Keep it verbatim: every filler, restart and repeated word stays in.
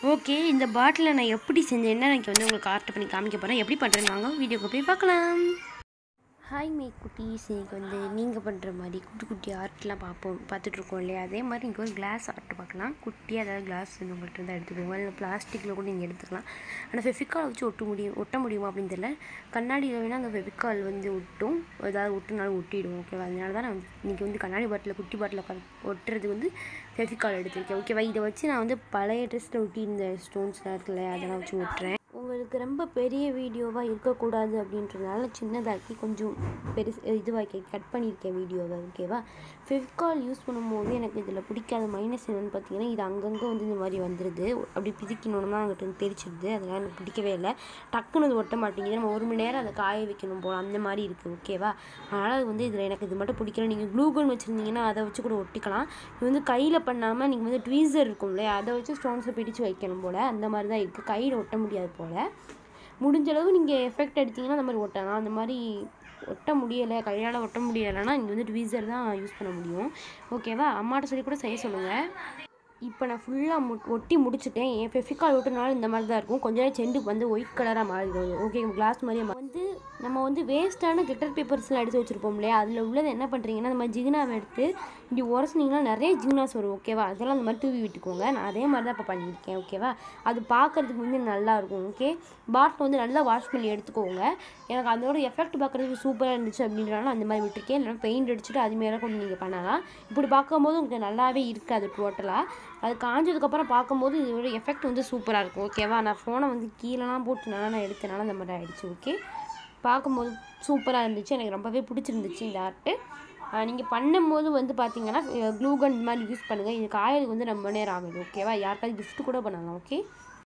Okay, இந்த பாட்டிலை நான் எப்படி செஞ்சேன்னா எனக்கு வந்து உங்களுக்கு ஆர்ட் பண்ணி காமிக்க போகிறேன். எப்படி பண்ணுறேன்னு வாங்க வீடியோக்கு போய் பார்க்கலாம். ஹாய் மே குட்டீஸ், இன்றைக்கி வந்து நீங்கள் பண்ணுற மாதிரி குட்டி குட்டி ஆர்ட்லாம் பார்ப்போம் பார்த்துட்ருக்கோம் இல்லையா? அதே மாதிரி இங்கே ஒரு கிளாஸ் ஆர்ட் பார்க்கலாம். குட்டியாக ஏதாவது கிளாஸ் வந்து உங்கள்கிட்ட இருந்தால் எடுத்துக்கோங்க, இல்லை பிளாஸ்டிக்கில் கூட நீங்கள் எடுத்துக்கலாம். ஆனால் ஃபெவிக்கால் வச்சு ஒட்ட முடியும் ஒட்ட முடியுமா அப்படின்னு தெரியல. கண்ணாடியில் வேணால் அந்த ஃபெவிக்கால் வந்து ஒட்டும், ஏதாவது ஒட்டுனாலும் ஒட்டிடும். ஓகேவா? அதனால தான் நான் வந்து இன்றைக்கி வந்து கண்ணாடி பாட்டில் குட்டி பாட்டில் ஒட்டுறதுக்கு வந்து ஃபெவிக்கால் எடுத்திருக்கேன். ஓகேவா? இதை வச்சு நான் வந்து பழைய ட்ரெஸ்ஸில் ஒட்டி இந்த ஸ்டோன்ஸ்லாம் இருக்குல்ல, அதெல்லாம் வச்சு ஒட்டுறேன். உங்களுக்கு ரொம்ப பெரிய வீடியோவாக இருக்கக்கூடாது அப்படின்றதுனால சின்னதாக்கி கொஞ்சம் பெருசு இதுவாக்கி கட் பண்ணியிருக்கேன் வீடியோவை. ஓகேவா? ஃபெவிக்கால் யூஸ் பண்ணும்போது எனக்கு இதில் பிடிக்காத மைனஸ் என்னென்னு பார்த்தீங்கன்னா, இது அங்கங்கே வந்து இந்த மாதிரி வந்துடுது. அப்படி பிதிக்கணும்னா அங்கிட்ட தெரிச்சிடுது. அதனால் எனக்கு பிடிக்கவே இல்லை. டக்குன்னு அது ஒட்ட மாட்டேங்குது. நம்ம ஒரு மணி நேரம் அதை காய வைக்கணும் போல் அந்த மாதிரி இருக்குது. ஓகேவா? அதனால் அது வந்து இதில் எனக்கு இது மட்டும் பிடிக்கல. நீங்கள் க்ளூகன் வச்சுருந்தீங்கன்னா அதை வச்சு கூட ஒட்டிக்கலாம். இது வந்து கையில் பண்ணாமல் நீங்கள் வந்து ட்வீசர் இருக்கும் இல்லையா, அதை வச்சு ஸ்டோன்ஸை பிடிச்சு வைக்கணும் போல். அந்த மாதிரி தான் இருக்குது. கையில் ஒட்ட முடியாது போல். முடிஞ்சளவு நீங்கள் எஃபெக்ட் எடுத்திங்கன்னா அந்த மாதிரி ஒட்டலாம். அந்த மாதிரி ஒட்ட முடியலை, கையால் ஒட்ட முடியலைன்னா இங்கே வந்து ட்வீசர் தான் யூஸ் பண்ண முடியும். ஓகேவா? அம்மாட்ட சொல்லி கூட செய்ய சொல்லுங்கள். இப்போ நான் ஃபுல்லாக மு ஒட்டி முடிச்சுட்டேன். என் ஃபெவிக்கால் ஒட்டுனாலும் இந்த மாதிரி தான் இருக்கும். கொஞ்ச நேரம் செண்டு வந்து ஒயிட் கலராக மாறிடும். ஓகே, கிளாஸ் மாதிரியே வந்து நம்ம வந்து வேஸ்ட்டான கிளிட்டர் பேப்பர்ஸ்லாம் எடுத்து வச்சுருப்போம் இல்லையா, அதில் உள்ளதை என்ன பண்ணுறீங்கன்னா, அந்த மாதிரி ஜிகினாவை எடுத்து இப்படி உரசினீங்கன்னா நிறைய ஜிகினாஸ் வரும். ஓகேவா? அதெல்லாம் அந்த மாதிரி தூவி விட்டுக்கோங்க. நான் அதே மாதிரி தான் இப்போ பண்ணியிருக்கேன். ஓகேவா? அது பார்க்குறதுக்கு வந்து நல்லாயிருக்கும். ஓகே, பாட்டில் வந்து நல்லா வாஷ் பண்ணி எடுத்துக்கோங்க. எனக்கு அதோட எஃபெக்ட் பார்க்குறதுக்கு சூப்பராக இருந்துச்சு அப்படின்றனால அந்த மாதிரி விட்டுருக்கேன். இல்லைனா பெயிண்ட் அடிச்சுட்டு அது மேலே கொஞ்சம் நீங்கள் பண்ணலாம். இப்படி பார்க்கும்போது உங்களுக்கு நல்லாவே இருக்காது டோட்டலாக. அது காஞ்சதுக்கப்புறம் பார்க்கும்போது இதோட எஃபெக்ட் வந்து சூப்பராக இருக்கும். ஓகேவா? நான் ஃபோனை வந்து கீழெலாம் போட்டு நான் எடுத்தனால அந்த மாதிரி ஆகிடுச்சு. ஓகே, பார்க்கும்போது சூப்பராக இருந்துச்சு. எனக்கு ரொம்பவே பிடிச்சிருந்துச்சு இந்த ஆர்ட்டு. நீங்கள் பண்ணும்போது வந்து பார்த்தீங்கன்னா க்ளூகன் இந்த மாதிரி யூஸ் பண்ணுங்கள். இது காயலுக்கு வந்து ரொம்ப நேரம் ஆகுது. ஓகேவா? யாருக்காவது கிஃப்ட் கூட பண்ணலாம். ஓகே.